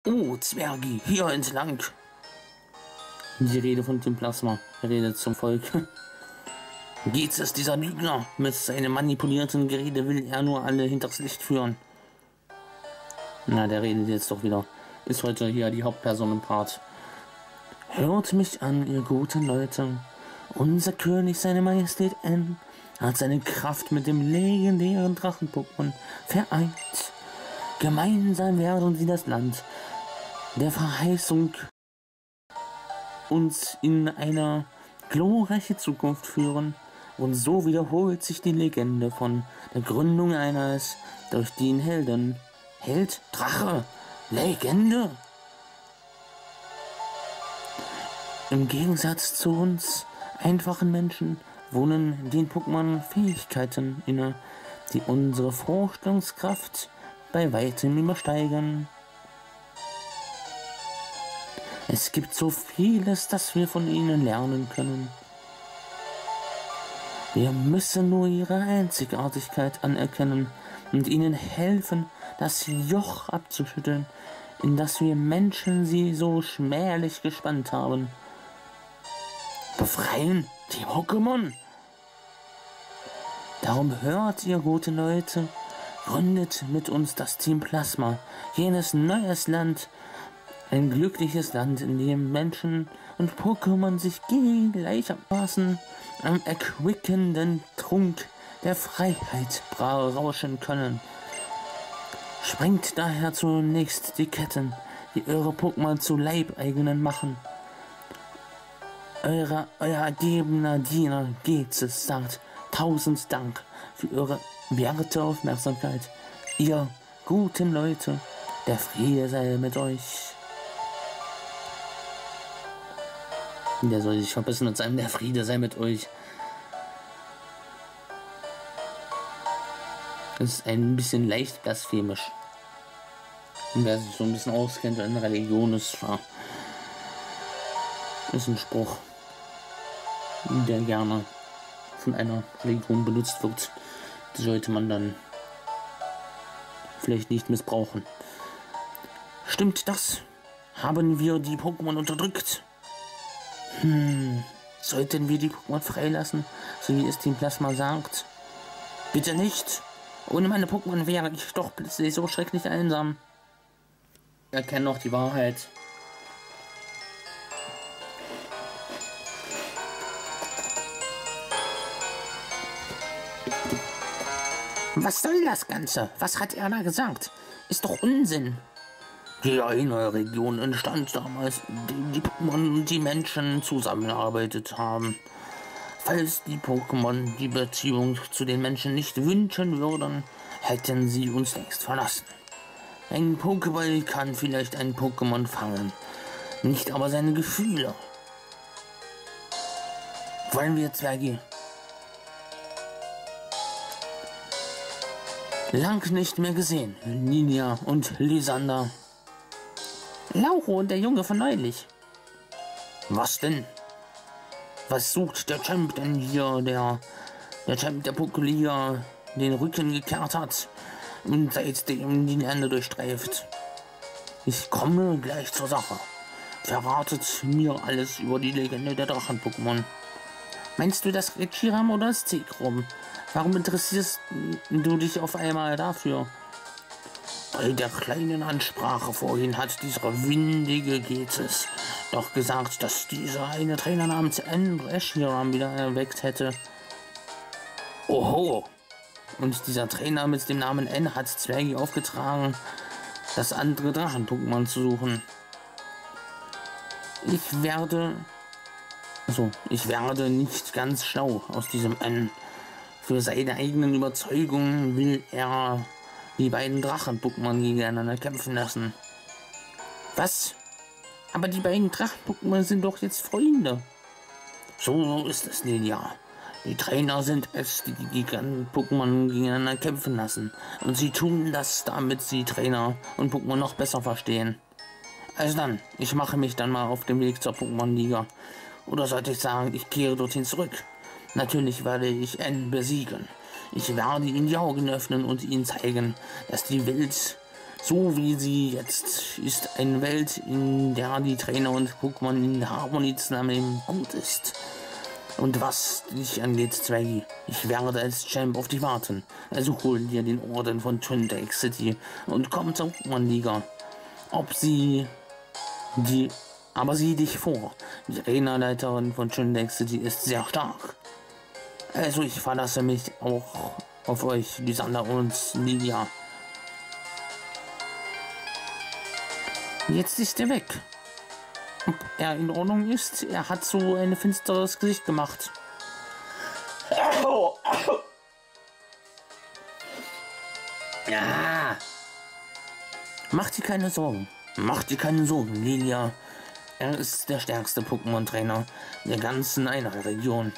Oh, Zwergi, hier entlang. Die Rede von Team Plasma. Er redet zum Volk. Geht's es, dieser Lügner? Mit seinem manipulierten Gerede will er nur alle hinters Licht führen. Na, der redet jetzt doch wieder. Ist heute hier die Hauptperson im Part. Hört mich an, ihr guten Leute. Unser König, seine Majestät N, hat seine Kraft mit dem legendären Drachen-Pokémon vereint. Gemeinsam werden sie das Land der Verheißung uns in eine glorreiche Zukunft führen. Und so wiederholt sich die Legende von der Gründung eines durch den Helden. Held, Drache, Legende. Im Gegensatz zu uns einfachen Menschen wohnen den Pokémon Fähigkeiten inne, die unsere Vorstellungskraft bei weitem übersteigen. Es gibt so vieles, das wir von ihnen lernen können. Wir müssen nur ihre Einzigartigkeit anerkennen und ihnen helfen, das Joch abzuschütteln, in das wir Menschen sie so schmählich gespannt haben. Befreien die Pokémon! Darum hört, ihr gute Leute, gründet mit uns das Team Plasma, jenes neues Land, ein glückliches Land, in dem Menschen und Pokémon sich gleichermaßen am erquickenden Trunk der Freiheit rauschen können. Sprengt daher zunächst die Ketten, die eure Pokémon zu Leibeigenen machen. Euer ergebener Diener Gezes sagt 1000 Dank für eure werte Aufmerksamkeit. Ihr guten Leute, der Friede sei mit euch. Der soll sich verbissen und sagen, der Friede sei mit euch. Das ist ein bisschen leicht blasphemisch. Und wer sich so ein bisschen auskennt in Religion, ist ein Spruch, der gerne von einer Religion benutzt wird. Die sollte man dann vielleicht nicht missbrauchen. Stimmt das? Haben wir die Pokémon unterdrückt? Sollten wir die Pokémon freilassen, so wie es Team Plasma sagt? Bitte nicht! Ohne meine Pokémon wäre ich doch plötzlich so schrecklich einsam. Erkenn doch die Wahrheit. Was soll das Ganze? Was hat er da gesagt? Ist doch Unsinn. Die eine Region entstand damals, indem die Pokémon und die Menschen zusammengearbeitet haben. Falls die Pokémon die Beziehung zu den Menschen nicht wünschen würden, hätten sie uns längst verlassen. Ein Pokéball kann vielleicht ein Pokémon fangen, nicht aber seine Gefühle. Wollen wir, Zwergi? Lang nicht mehr gesehen, Ninja und Lysander. Lauro und der Junge von neulich. Was denn? Was sucht der Champ denn hier, der Champ der Pokéliga den Rücken gekehrt hat und seitdem die Lande durchstreift? Ich komme gleich zur Sache. Verratet mir alles über die Legende der Drachen-Pokémon. Meinst du das Reshiram oder das Zekrom? Warum interessierst du dich auf einmal dafür? Bei der kleinen Ansprache vorhin hat dieser windige Gezes doch gesagt, dass dieser eine Trainer namens Reshiram wieder erweckt hätte. Oho! Und dieser Trainer mit dem Namen N hat Zwergi aufgetragen, das andere Drachen-Pokémon zu suchen. Ich werde nicht ganz schlau aus diesem N. Für seine eigenen Überzeugungen will er die beiden Drachen-Pokémon gegeneinander kämpfen lassen. Was? Aber die beiden Drachen-Pokémon sind doch jetzt Freunde. So ist es, Ninja. Die Trainer sind es, die Giganten-Pokémon gegeneinander kämpfen lassen. Und sie tun das, damit sie Trainer und Pokémon noch besser verstehen. Also dann, ich mache mich dann mal auf den Weg zur Pokémon-Liga. Oder sollte ich sagen, ich kehre dorthin zurück. Natürlich werde ich N besiegen. Ich werde ihm die Augen öffnen und ihm zeigen, dass die Welt So wie sie jetzt ist eine Welt, in der die Trainer und Pokémon in Harmonie zusammen gut ist. Und was dich angeht, Zweggy, ich werde als Champ auf dich warten. Also hol dir den Orden von Twin Lake City und komm zur Pokémon-Liga. Aber sieh dich vor, die Arena-Leiterin von Twin Lake City ist sehr stark. Also ich verlasse mich auch auf euch, Lysander und Lilia. Jetzt ist er weg. Ob er in Ordnung ist, er hat so ein finsteres Gesicht gemacht. Ja. Mach dir keine Sorgen. Mach dir keine Sorgen, Lilia. Er ist der stärkste Pokémon-Trainer der ganzen Einheit-Region.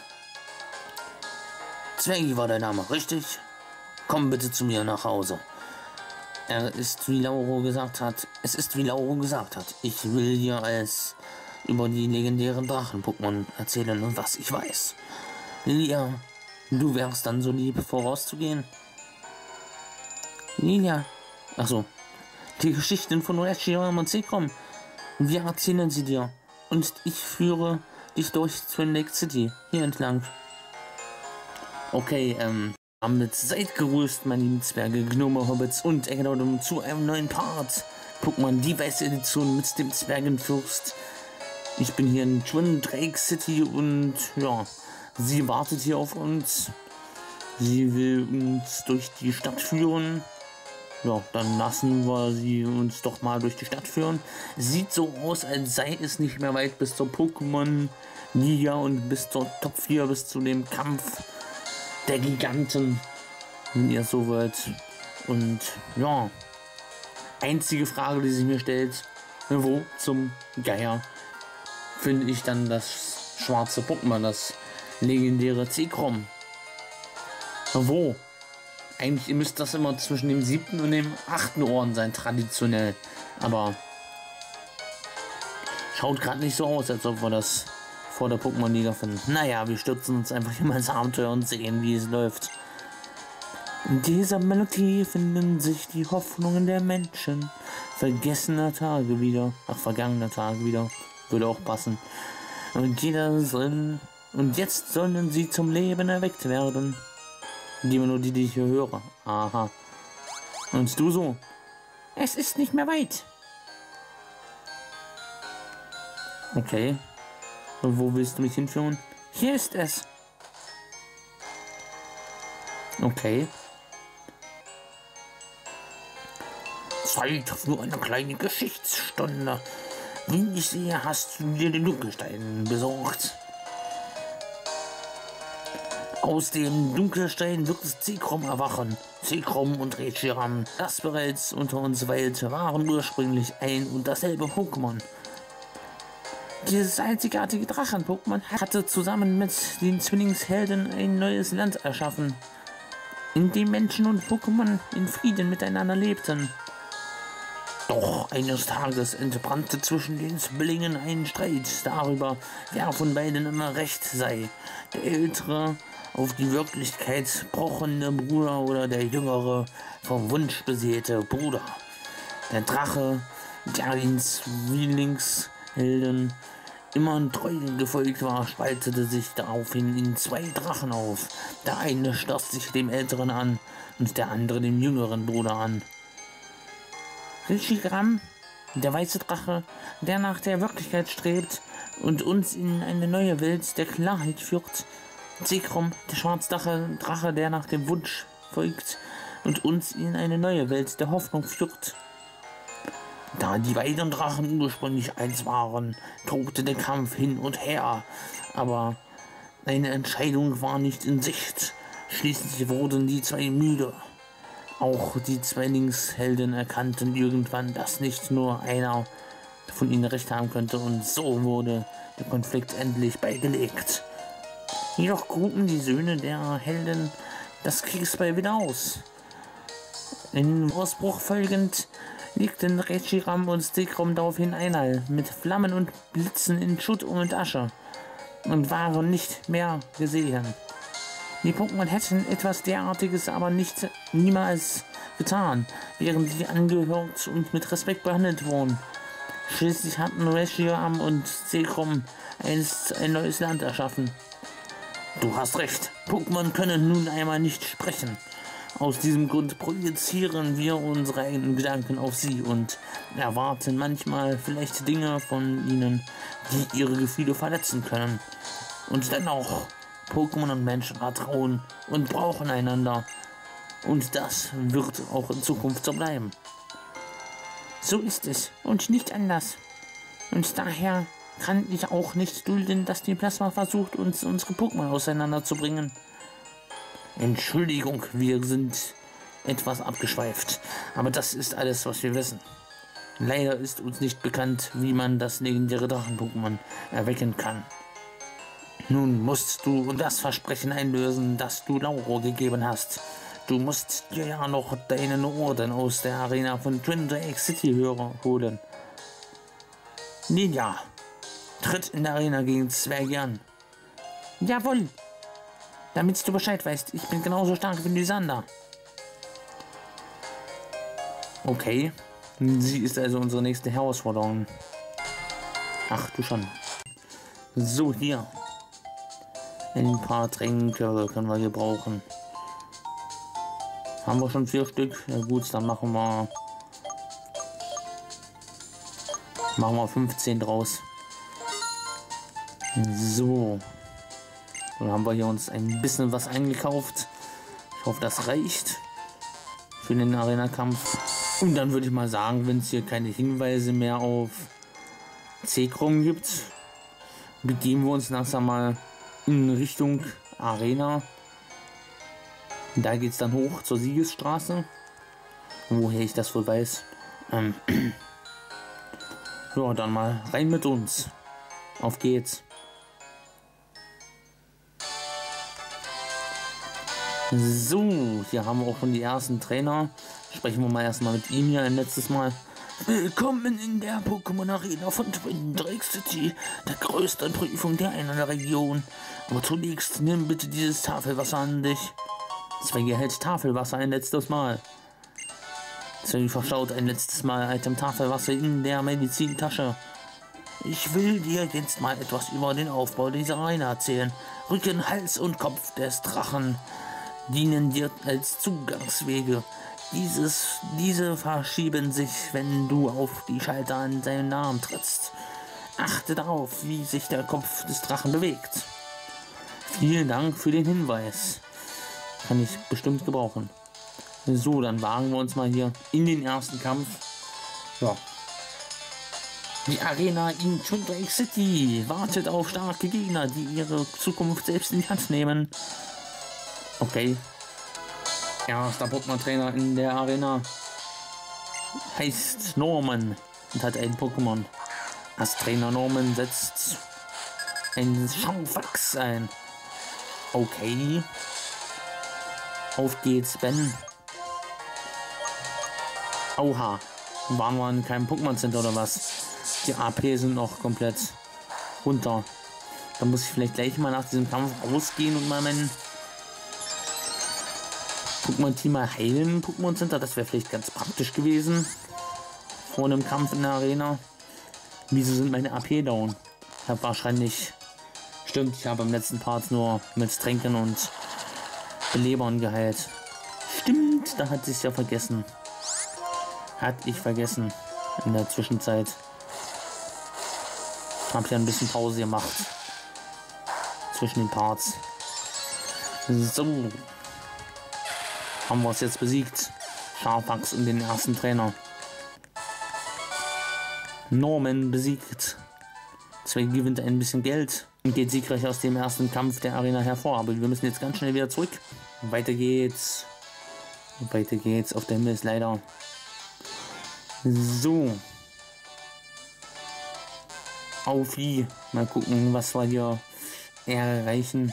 Zweggy war der Name, richtig? Komm bitte zu mir nach Hause. Es ist wie Lauro gesagt hat. Ich will dir alles über die legendären Drachen-Pokémon erzählen und was ich weiß. Lilia, du wärst dann so lieb, vorauszugehen. Lilia, achso, die Geschichten von Reshiram und Zekrom. Wir erzählen sie dir und ich führe dich durch Twin Lake City hier entlang. Okay, damit seid gegrüßt, meine lieben Zwerge, Gnome, Hobbits und Ecknodum zu einem neuen Part. Pokémon die weiße Edition mit dem Zwergenfürst. Ich bin hier in Twin Lake City und ja, sie wartet hier auf uns. Sie will uns durch die Stadt führen. Ja, dann lassen wir sie uns doch mal durch die Stadt führen. Sieht so aus, als sei es nicht mehr weit bis zur Pokémon-Liga und bis zur Top 4, bis zu dem Kampf der Giganten, wenn ihr so wollt. Und ja, einzige Frage, die sich mir stellt, wo zum Geier finde ich dann das schwarze Pokémon, das legendäre Zekrom? Wo? Eigentlich müsste das immer zwischen dem 7. und dem 8. Orden sein, traditionell. Aber schaut gerade nicht so aus, als ob wir das vor der Pokémon-Liga finden. Naja, wir stürzen uns einfach hier mal ins Abenteuer und sehen, wie es läuft. In dieser Melodie finden sich die Hoffnungen der Menschen. Vergangene Tage wieder. Würde auch passen. Und jetzt sollen sie zum Leben erweckt werden. Die Melodie, die ich hier höre. Aha. Und du so? Es ist nicht mehr weit. Okay. Und wo willst du mich hinführen? Hier ist es. Okay. Zeit für eine kleine Geschichtsstunde. Wie ich sehe, hast du dir den Dunkelstein besorgt. Aus dem Dunkelstein wird das Zekrom erwachen. Zekrom und Reshiram, das bereits unter uns weilte, waren ursprünglich ein und dasselbe Pokémon. Dieses einzigartige Drachen-Pokémon hatte zusammen mit den Zwillingshelden ein neues Land erschaffen, in dem Menschen und Pokémon in Frieden miteinander lebten. Doch eines Tages entbrannte zwischen den Zwillingen ein Streit darüber, wer von beiden immer recht sei. Der ältere, auf die Wirklichkeit pochende Bruder oder der jüngere, vom Wunsch beseelte Bruder. Der Drache, der den Zwillingshelden immer treu gefolgt war, spaltete sich daraufhin in zwei Drachen auf. Der eine schloss sich dem Älteren an und der andere dem jüngeren Bruder an. Reshiram, der weiße Drache, der nach der Wirklichkeit strebt und uns in eine neue Welt der Klarheit führt. Zekrom, der Schwarzdrache, der nach dem Wunsch folgt und uns in eine neue Welt der Hoffnung führt. Da die beiden Drachen ursprünglich eins waren, tobte der Kampf hin und her, aber eine Entscheidung war nicht in Sicht. Schließlich wurden die zwei müde. Auch die Zwillingshelden erkannten irgendwann, dass nicht nur einer von ihnen recht haben könnte, und so wurde der Konflikt endlich beigelegt. Jedoch gruben die Söhne der Helden das Kriegsbeil wieder aus. In Ausbruch folgend legten Reshiram und Zekrom daraufhin Einhalt mit Flammen und Blitzen in Schutt und Asche und waren nicht mehr gesehen. Die Pokémon hätten etwas derartiges aber niemals getan, während sie angehört und mit Respekt behandelt wurden. Schließlich hatten Reshiram und Zekrom einst ein neues Land erschaffen. Du hast recht, Pokémon können nun einmal nicht sprechen. Aus diesem Grund projizieren wir unsere eigenen Gedanken auf sie und erwarten manchmal vielleicht Dinge von ihnen, die ihre Gefühle verletzen können. Und dennoch, Pokémon und Menschen vertrauen und brauchen einander. Und das wird auch in Zukunft so bleiben. So ist es und nicht anders. Und daher kann ich auch nicht dulden, dass die Plasma versucht, uns unsere Pokémon auseinanderzubringen. Entschuldigung, wir sind etwas abgeschweift, aber das ist alles, was wir wissen. Leider ist uns nicht bekannt, wie man das legendäre Drachen-Pokémon erwecken kann. Nun musst du das Versprechen einlösen, das du Lauro gegeben hast. Du musst dir ja noch deinen Orden aus der Arena von Twin Drake City holen. Ninja, tritt in der Arena gegen Zwerge an. Jawohl. Damit du Bescheid weißt, ich bin genauso stark wie Lysander. Okay. Sie ist also unsere nächste Herausforderung. Ach du schon. So, hier. Ein paar Tränke können wir hier brauchen. Haben wir schon 4 Stück? Ja gut, dann machen wir 15 draus. So. Dann haben wir hier uns ein bisschen was eingekauft. Ich hoffe, das reicht für den Arena-Kampf. Und dann würde ich mal sagen, wenn es hier keine Hinweise mehr auf Zekrom gibt, begeben wir uns langsam mal in Richtung Arena. Da geht es dann hoch zur Siegesstraße. Woher ich das wohl weiß. Ja, dann mal rein mit uns. Auf geht's. So, hier haben wir auch schon die ersten Trainer. Sprechen wir mal erstmal mit ihm hier ein letztes Mal. Willkommen in der Pokémon Arena von Twin Drake City, der größten Prüfung der einen Region. Aber zunächst nimm bitte dieses Tafelwasser an dich. Zwingi hält Tafelwasser ein letztes Mal. Zwingi verschaut ein letztes Mal Item Tafelwasser in der Medizintasche. Ich will dir jetzt mal etwas über den Aufbau dieser Arena erzählen. Rücken, Hals und Kopf des Drachen dienen dir als Zugangswege. Diese verschieben sich, wenn du auf die Schalter an seinen Namen trittst. Achte darauf, wie sich der Kopf des Drachen bewegt. Vielen Dank für den Hinweis. Kann ich bestimmt gebrauchen. So, dann wagen wir uns mal hier in den ersten Kampf. Ja. Die Arena in Twin Drake City wartet auf starke Gegner, die ihre Zukunft selbst in die Hand nehmen. Okay. Erster Pokémon-Trainer in der Arena heißt Norman und hat ein Pokémon. Als Trainer Norman setzt ein Schaumwachs ein. Okay. Auf geht's, Ben. Oha. Waren wir in keinem Pokémon Center oder was? Die AP sind noch komplett runter. Da muss ich vielleicht gleich mal nach diesem Kampf rausgehen und mal meinen Pokémon-Team mal heilen im Pokémon Center. Das wäre vielleicht ganz praktisch gewesen. Vor einem Kampf in der Arena. Wieso sind meine AP down? Ich habe wahrscheinlich... Stimmt, ich habe im letzten Part nur mit Tränken und Belebern geheilt. Stimmt, da hat sich ja vergessen. Hatte ich vergessen in der Zwischenzeit. Ich habe ja ein bisschen Pause gemacht zwischen den Parts. So. Haben wir es jetzt besiegt. Sharpax und den ersten Trainer. Norman besiegt. Zwingi gewinnt ein bisschen Geld und geht siegreich aus dem ersten Kampf der Arena hervor. Aber wir müssen jetzt ganz schnell wieder zurück. Weiter geht's. Weiter geht's. Auf der Himmel ist leider. So. Auf wie. Mal gucken, was wir hier erreichen.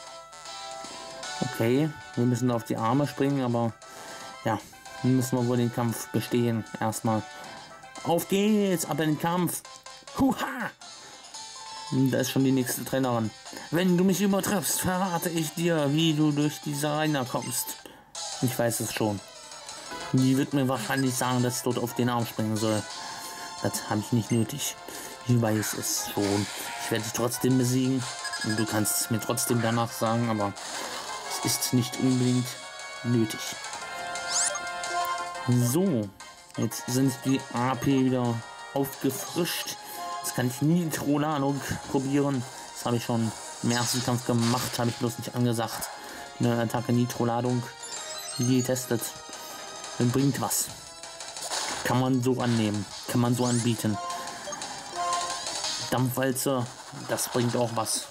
Okay, wir müssen auf die Arme springen, aber ja, müssen wir wohl den Kampf bestehen. Erstmal. Auf geht's, ab in den Kampf. Huha! Da ist schon die nächste Trainerin. Wenn du mich übertriffst, verrate ich dir, wie du durch diese Arena kommst. Ich weiß es schon. Die wird mir wahrscheinlich sagen, dass ich dort auf den Arm springen soll. Das habe ich nicht nötig. Ich weiß es schon. Ich werde dich trotzdem besiegen. Und du kannst es mir trotzdem danach sagen, aber es ist nicht unbedingt nötig. So, jetzt sind die AP wieder aufgefrischt. Jetzt kann ich Nitro-Ladung probieren. Das habe ich schon im ersten Kampf gemacht, habe ich bloß nicht angesagt. Eine Attacke Nitro-Ladung getestet. Dann bringt was. Kann man so annehmen, kann man so anbieten. Dampfwalze, das bringt auch was.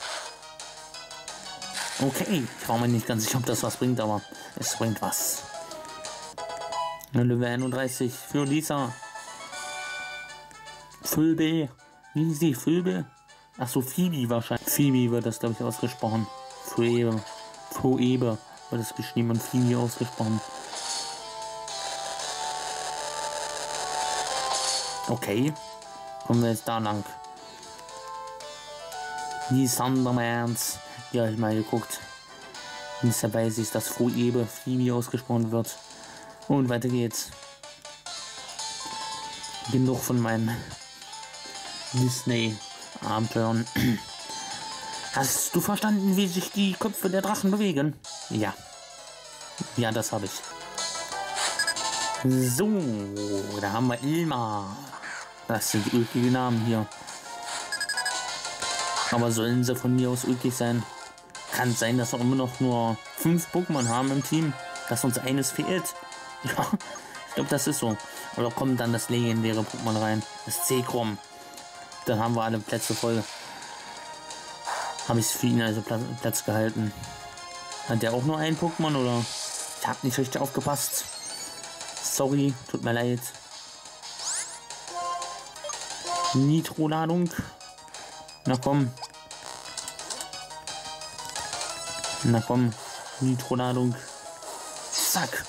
Okay, ich war mir nicht ganz sicher, ob das was bringt, aber es bringt was. Level 31 für Lisa. Phoebe. Wie ist die Phoebe? Achso, Phoebe wahrscheinlich. Phoebe wird das, glaube ich, ausgesprochen. Phoebe. Phoebe wird es geschrieben und Phoebe ausgesprochen. Okay. Kommen wir jetzt da lang. Die Thundermans. Ja, ich mal geguckt. Und deshalb weiß ich, dass Phoebe ausgesprochen wird. Und weiter geht's. Genug von meinen Disney-Abenteuern. Hast du verstanden, wie sich die Köpfe der Drachen bewegen? Ja. Ja, das habe ich. So, da haben wir Ilma. Das sind ulkige Namen hier. Aber sollen sie von mir aus ulkig sein? Kann sein, dass wir immer noch nur 5 Pokémon haben im Team. Dass uns eines fehlt. Ja, ich glaube, das ist so. Aber da kommt dann das legendäre Pokémon rein. Das Zekrom. Dann haben wir alle Plätze voll. Habe ich es für ihn also Platz gehalten. Hat der auch nur ein Pokémon oder? Ich habe nicht richtig aufgepasst. Sorry, tut mir leid. Nitro-Ladung. Na komm. Na komm. Nitro-Ladung. Zack.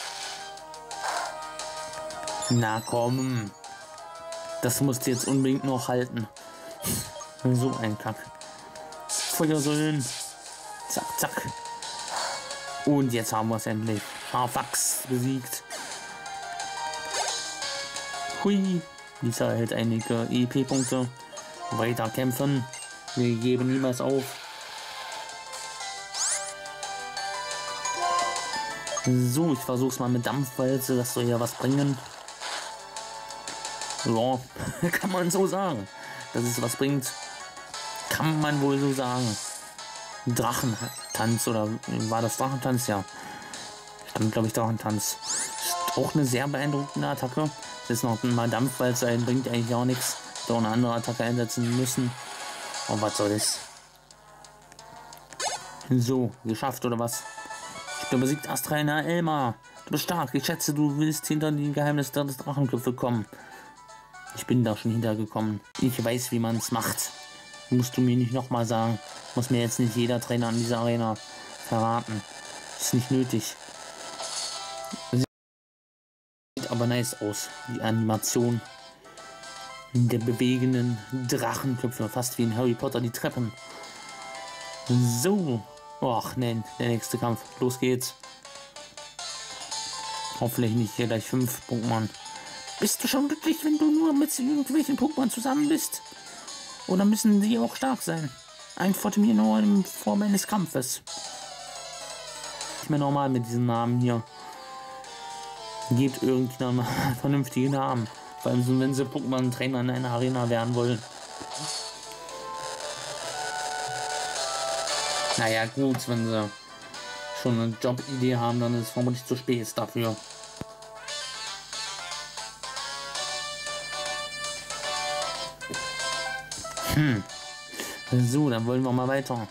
Na komm. Das musst du jetzt unbedingt noch halten. So ein Kack. Feuersäulen. Zack, zack. Und jetzt haben wir es endlich. Harfax besiegt. Hui. Lisa erhält einige EP-Punkte. Weiter kämpfen. Wir geben niemals auf. So, ich versuch's mal mit Dampfwalze. Das soll ja was bringen. Ja, kann man so sagen. Dass es was bringt. Kann man wohl so sagen. Drachentanz oder war das Drachentanz? Ja. Stand, glaube ich, Drachentanz. Ist auch eine sehr beeindruckende Attacke. Das ist noch mal Dampfwalze ein, bringt eigentlich auch nichts. Da eine andere Attacke einsetzen müssen. Und was soll das? So, geschafft oder was? Ich bin besiegt Astraina Elmar. Du bist stark. Ich schätze, du willst hinter die Geheimnisse des Drachenköpfe kommen. Ich bin da schon hintergekommen. Ich weiß, wie man es macht. Musst du mir nicht nochmal sagen. Muss mir jetzt nicht jeder Trainer an dieser Arena verraten. Ist nicht nötig. Sieht aber nice aus. Die Animation der bewegenden Drachenköpfe. Fast wie in Harry Potter die Treppen. So. Och, nein. Der nächste Kampf. Los geht's. Hoffentlich nicht hier gleich 5 Pokémon. Bist du schon glücklich, wenn du nur mit irgendwelchen Pokémon zusammen bist? Oder müssen sie auch stark sein? Antworte mir nur in Form eines Kampfes. Nicht mehr normal mit diesen Namen hier. Gebt irgendeinen vernünftigen Namen. Vor allem, wenn sie Pokémon-Trainer in einer Arena werden wollen. Naja, gut, wenn sie schon eine Jobidee haben, dann ist es vermutlich zu spät dafür. So, dann wollen wir mal weiter.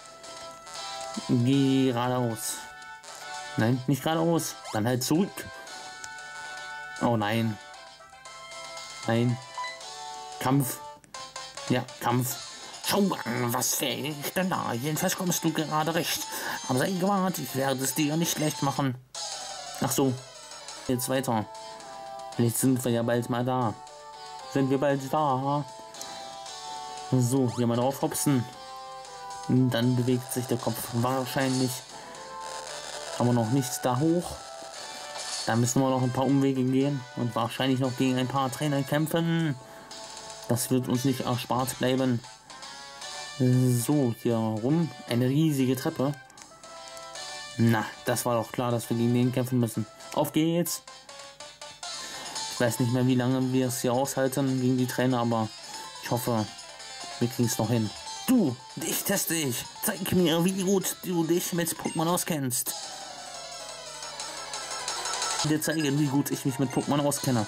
Geradeaus. Nein, nicht geradeaus. Dann halt zurück. Oh nein. Nein. Kampf. Ja, Kampf. Schau an, was fähig ich denn da? Jedenfalls kommst du gerade recht. Aber sei gewarnt, ich werde es dir nicht leicht machen. Ach so. Jetzt weiter. Vielleicht sind wir ja bald mal da. Sind wir bald da? So, hier mal drauf hopsen. Und dann bewegt sich der Kopf wahrscheinlich. Aber noch nicht da hoch. Da müssen wir noch ein paar Umwege gehen und wahrscheinlich noch gegen ein paar Trainer kämpfen. Das wird uns nicht erspart bleiben. So, hier rum. Eine riesige Treppe. Na, das war doch klar, dass wir gegen den kämpfen müssen. Auf geht's! Ich weiß nicht mehr, wie lange wir es hier aushalten gegen die Trainer, aber ich hoffe, wir kriegen es noch hin. Du, dich teste ich. Zeig mir, wie gut du dich mit Pokémon auskennst. Dir zeigen, wie gut ich mich mit Pokémon auskenne.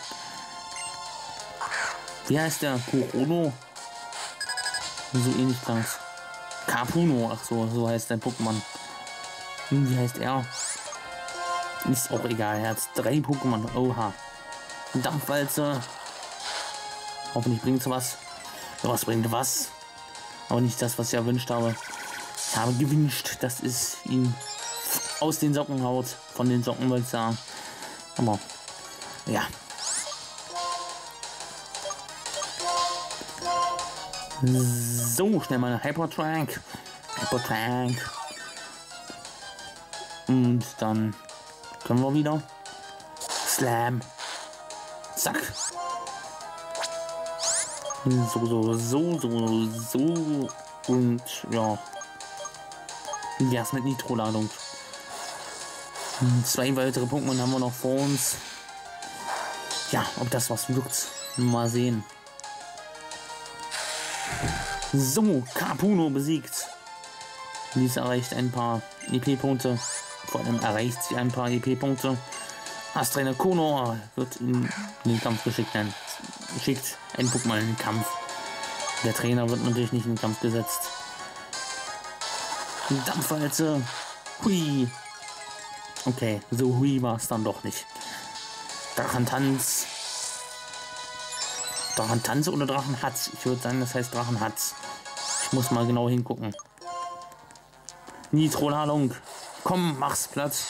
Wie heißt der? Kurono? So ähnlich klang's. Kapuno, ach so heißt der Pokémon. Wie heißt er? Ist auch egal, er hat 3 Pokémon. Oha. Dampfwalze. Hoffentlich bringt was. Was bringt was? Aber nicht das, was ich erwünscht habe. Ich habe gewünscht, dass es ihn aus den Socken haut. Von den Socken wollte ich sagen. Aber ja. So, schnell mal eine Hypertrank. Und dann können wir wieder. Slam. Zack. So. Und ja. Wie wär's mit Nitro-Ladung? 2 weitere Pokémon haben wir noch vor uns. Ja, ob das was wirkt. Mal sehen. So, Kapuno besiegt. Dies erreicht ein paar EP-Punkte. Vor allem erreicht sie ein paar EP-Punkte. Trainer Kono wird in den Kampf geschickt. Schickt ein Pokémon in den Kampf. Der Trainer wird natürlich nicht in den Kampf gesetzt. Dampfwalze. Hui. Okay, so hui war es dann doch nicht. Drachentanz. Drachentanz oder Drachenhatz? Ich würde sagen, das heißt Drachenhatz. Ich muss mal genau hingucken. Nitro-Ladung. Komm, mach's Platz.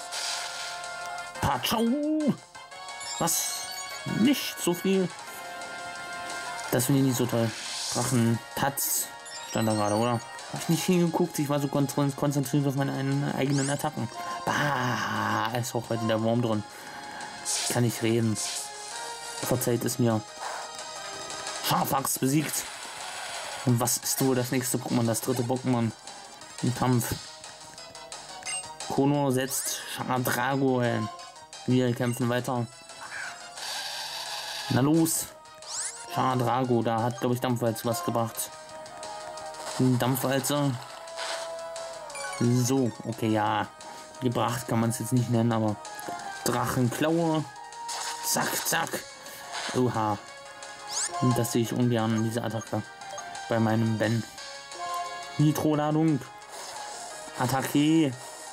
Patschau. Was? Nicht so viel. Das finde ich nicht so toll. Drachentatz stand da gerade, oder? Hab ich nicht hingeguckt. Ich war so konzentriert auf meine eigenen Attacken. Bah, ist auch heute der Wurm drin. Ich kann nicht reden. Verzeiht es mir. Scharfax besiegt. Und was ist wohl das nächste Pokémon? Das 3. Pokémon im Kampf. Kono setzt Chardrago ein. Wir kämpfen weiter. Na los. Chardrago, da hat, glaube ich, Dampfwalze was gebracht. Dampfwalze. So, okay, ja. Gebracht kann man es jetzt nicht nennen, aber Drachenklaue. Zack, zack. Oha. Das sehe ich ungern, diese Attacke. Bei meinem Ben. Nitro-Ladung. Attacke.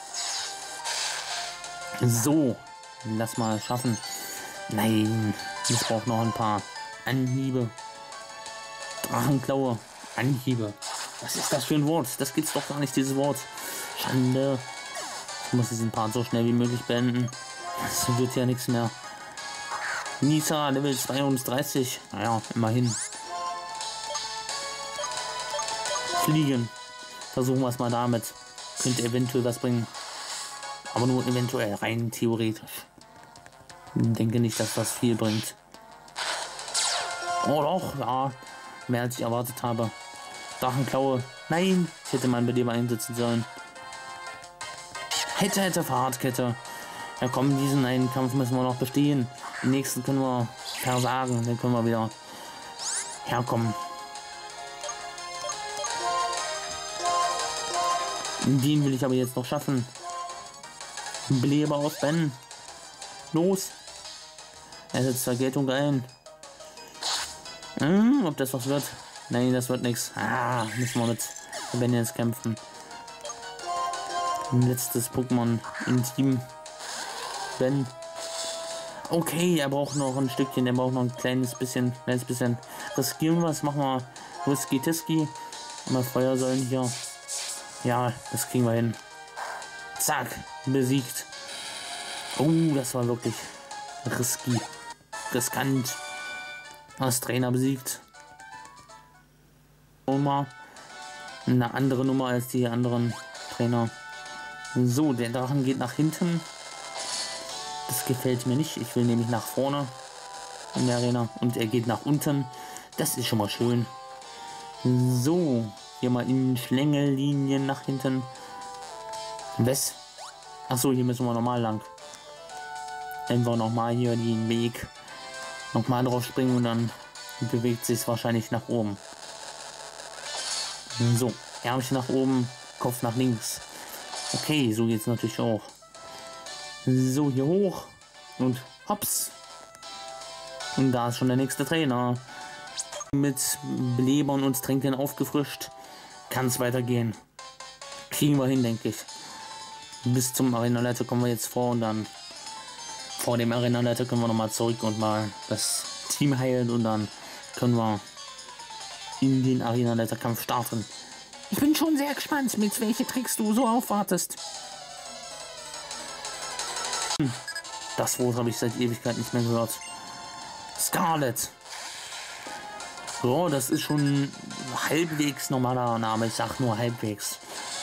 So. Lass mal schaffen. Nein. Ich brauche noch ein paar Anhiebe. Drachenklaue. Anhiebe. Was ist das für ein Wort? Das gibt's doch gar nicht, dieses Wort. Schande. Ich muss diesen Part so schnell wie möglich beenden. Das wird ja nichts mehr. Nisa, Level 32. Naja, immerhin. Fliegen. Versuchen wir es mal damit. Könnte eventuell was bringen. Aber nur eventuell, rein theoretisch. Ich denke nicht, dass das viel bringt. Oh doch, ja. Mehr als ich erwartet habe. Drachenklaue. Nein, ich hätte mein Beleber einsetzen sollen. Hätte, Fahrradkette. Ja komm, diesen einen Kampf müssen wir noch bestehen. Den nächsten können wir versagen. Dann können wir wieder herkommen. Den will ich aber jetzt noch schaffen. Beleber aus Ben. Los. Er setzt Vergeltung ein. Ob das was wird? Nein, das wird nichts. Müssen wir mit Ben jetzt kämpfen. Letztes Pokémon im Team. Ben. Okay, er braucht noch ein Stückchen. Er braucht noch ein kleines bisschen. Riskieren wir es. Machen wir Whisky-Tiski. Mal Feuersäulen hier. Ja, das kriegen wir hin. Zack. Besiegt. Oh, das war wirklich riskant. Als Trainer besiegt. Nummer. Eine andere Nummer als die anderen Trainer. So, der Drachen geht nach hinten. Das gefällt mir nicht. Ich will nämlich nach vorne in der Arena und er geht nach unten. Das ist schon mal schön. So, hier mal in Schlängellinien nach hinten. Was? Achso, hier müssen wir nochmal lang. Einfach nochmal hier den Weg nochmal drauf springen und dann bewegt sich es wahrscheinlich nach oben. So, Ärmchen nach oben, Kopf nach links. Okay, so geht es natürlich auch. So, hier hoch und hops. Und da ist schon der nächste Trainer. Mit Belebern und Tränken aufgefrischt. Kann es weitergehen. Kriegen wir hin, denke ich. Bis zum Arenaleiter kommen wir jetzt vor und dann vor dem Arenaleiter können wir nochmal zurück und mal das Team heilen und dann können wir in den Arenaleiterkampf starten. Ich bin schon sehr gespannt, mit welche Tricks du so aufwartest. Das Wort habe ich seit Ewigkeit nicht mehr gehört. Scarlet. So, das ist schon halbwegs normaler Name. Ich sag nur halbwegs.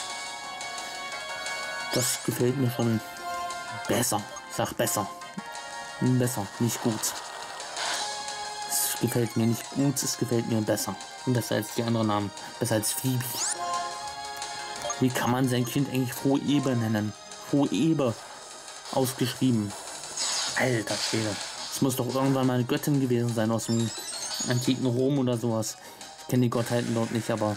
Das gefällt mir schon besser. Ich sag besser. Besser, nicht gut. Es gefällt mir nicht gut, es gefällt mir besser. Besser als die anderen Namen. Besser als Phoebe. Wie kann man sein Kind eigentlich Phoebe nennen? Phoebe. Ausgeschrieben. Alter Schwede. Es muss doch irgendwann mal eine Göttin gewesen sein aus dem antiken Rom oder sowas. Ich kenne die Gottheiten dort nicht, aber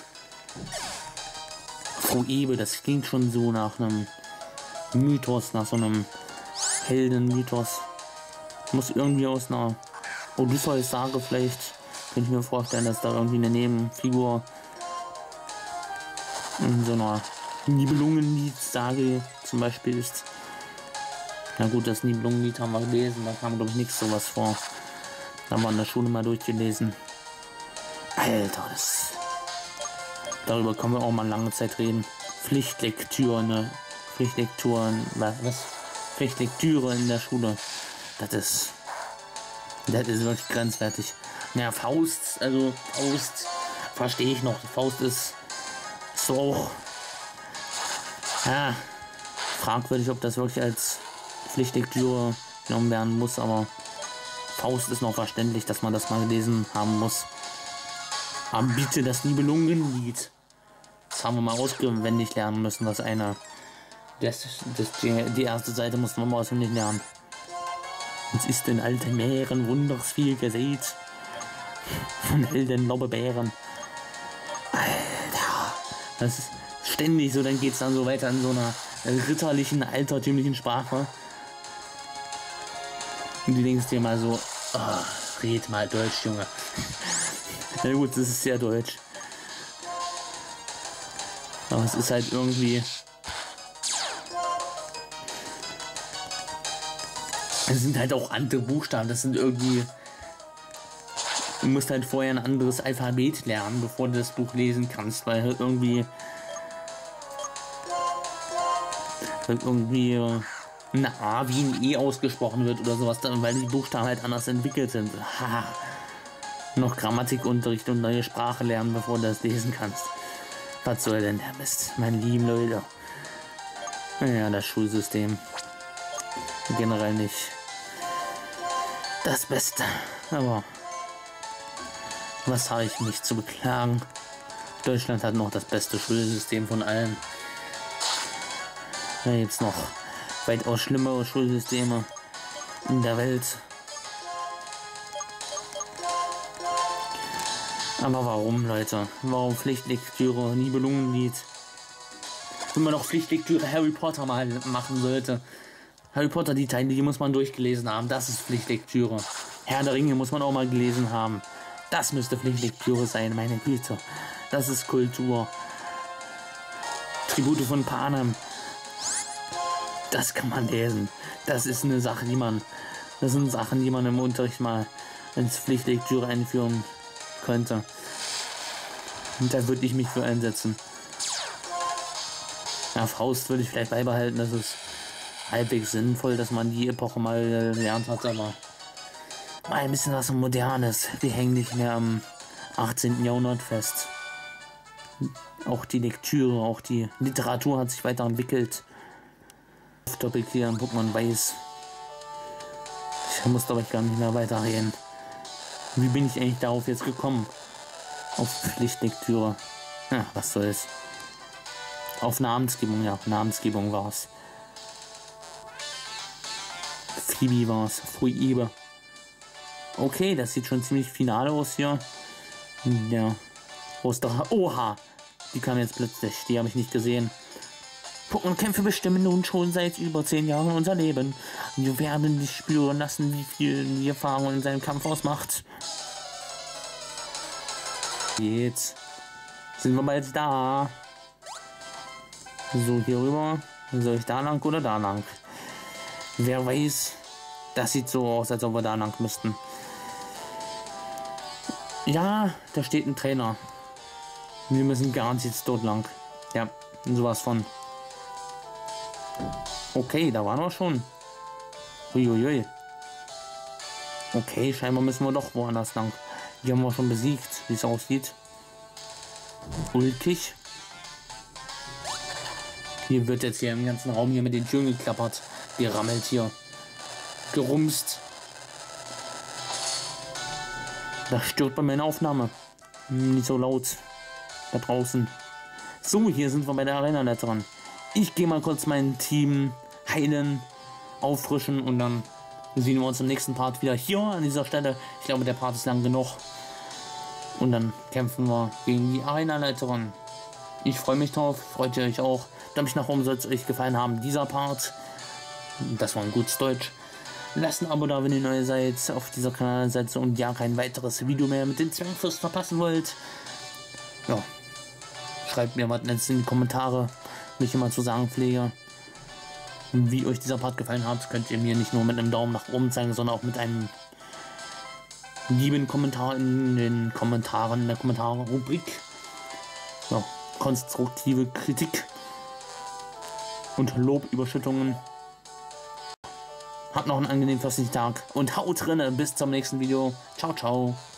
Phoebe, das klingt schon so nach einem Mythos, nach so einem Heldenmythos. Muss irgendwie aus einer Odysseus-Sage vielleicht, könnte ich mir vorstellen, dass da irgendwie eine Nebenfigur in so einer Nibelungenlied-Sage zum Beispiel ist. Na gut, das Nibelungenlied haben wir gelesen, da kam glaube ich nichts sowas vor. Da haben wir in der Schule mal durchgelesen. Alter, das... Darüber können wir auch mal lange Zeit reden. Pflichtlektüre, ne? Was? Pflichtlektüre in der Schule. Das ist wirklich grenzwertig. Naja, Faust, also Faust verstehe ich noch. Faust ist so auch fragwürdig, ob das wirklich als Pflichtlektüre genommen werden muss, aber Faust ist noch verständlich, dass man das mal gelesen haben muss. Aber bitte das Nibelungenlied. Das haben wir mal auswendig lernen müssen, das eine. Die erste Seite mussten wir mal auswendig lernen. Uns ist in alten Meeren wunders viel gesät. Von Helden, Lobberbären. Alter. Das ist ständig so, dann geht es dann so weiter in so einer ritterlichen, altertümlichen Sprache. Und du denkst dir mal so, oh, red mal Deutsch, Junge. Na gut, das ist sehr deutsch. Aber es ist halt irgendwie... Es sind halt auch andere Buchstaben, das sind irgendwie... Du musst halt vorher ein anderes Alphabet lernen, bevor du das Buch lesen kannst, weil halt irgendwie ein A wie ein E ausgesprochen wird oder sowas, weil die Buchstaben halt anders entwickelt sind. Ha. Noch Grammatikunterricht und neue Sprache lernen, bevor du das lesen kannst. Was soll denn der Mist, meine lieben Leute? Ja, das Schulsystem. Generell nicht das Beste. Aber was habe ich mich zu beklagen? Deutschland hat noch das beste Schulsystem von allen. Da gibt es noch weitaus schlimmere Schulsysteme in der Welt. Aber warum, Leute? Warum Pflichtlektüre, Nibelungenlied? Wenn man noch Pflichtlektüre Harry Potter mal machen sollte. Harry Potter, die Teile, die muss man durchgelesen haben. Das ist Pflichtlektüre. Herr der Ringe muss man auch mal gelesen haben. Das müsste Pflichtlektüre sein, meine Güte. Das ist Kultur. Tribute von Panem. Das kann man lesen. Das ist eine Sache, das sind Sachen, die man im Unterricht mal ins Pflichtlektüre einführen könnte. Und da würde ich mich für einsetzen. Ja, Faust würde ich vielleicht beibehalten, das ist halbwegs sinnvoll, dass man die Epoche mal gelernt hat, aber mal ein bisschen was Modernes. Wir hängen nicht mehr am 18. Jahrhundert fest. Auch die Lektüre, auch die Literatur hat sich weiterentwickelt. Topic hier in Pokémon Weiß. Da musst aber ich gar nicht mehr weiterreden. Wie bin ich eigentlich darauf jetzt gekommen? Auf Pflichtlektüre. Ja, was soll's. Auf Namensgebung, ja, Namensgebung war's. Phoebe war's. Phoebe. Okay, das sieht schon ziemlich final aus hier. Ja. Wo ist doch... Oha! Die kam jetzt plötzlich. Die habe ich nicht gesehen. Pokémon-Kämpfe bestimmen nun schon seit über 10 Jahren unser Leben. Wir werden nicht spüren lassen, wie viel die Erfahrung in seinem Kampf ausmacht. Jetzt sind wir bald da. So, hier rüber. Soll ich da lang oder da lang? Wer weiß. Das sieht so aus, als ob wir da lang müssten. Ja, da steht ein Trainer. Wir müssen garantiert dort lang. Ja, sowas von. Okay, da waren wir schon. Uiuiui. Okay, scheinbar müssen wir doch woanders lang. Die haben wir schon besiegt, wie es aussieht. Ulkig. Hier wird jetzt hier im ganzen Raum hier mit den Türen geklappert. Gerammelt hier. Gerumst. Das stört bei meiner Aufnahme. Nicht so laut. Da draußen. So, hier sind wir bei der Arena-Leiterin. Ich gehe mal kurz mein Team heilen, auffrischen und dann sehen wir uns im nächsten Part wieder hier an dieser Stelle. Ich glaube, der Part ist lang genug. Und dann kämpfen wir gegen die Arena-Leiterin. Ich freue mich drauf, freut ihr euch auch. Daumen nach oben, soll es euch gefallen haben, dieser Part. Das war ein gutes Deutsch. Lasst ein Abo da, wenn ihr neu seid auf dieser Kanalseite und ja, kein weiteres Video mehr mit den Zwergfürsten verpassen wollt. Ja, schreibt mir was in die Kommentare, wie ich immer zu sagen pflege. Wie euch dieser Part gefallen hat, könnt ihr mir nicht nur mit einem Daumen nach oben zeigen, sondern auch mit einem lieben Kommentar in den Kommentaren, in der Kommentarrubrik. Ja, konstruktive Kritik und Lobüberschüttungen. Habt noch einen angenehmen festlichen Tag und haut drinne. Bis zum nächsten Video. Ciao, ciao.